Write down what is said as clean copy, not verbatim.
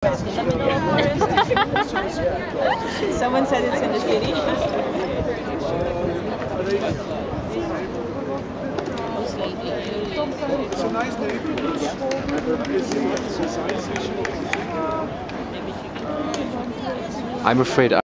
Someone said it's in the city. It's a nice neighborhood. I'm afraid